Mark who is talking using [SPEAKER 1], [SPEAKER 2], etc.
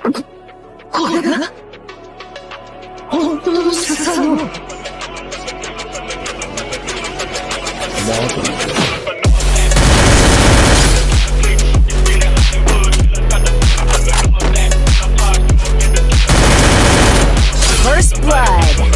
[SPEAKER 1] これが本当の笹の。
[SPEAKER 2] First blood.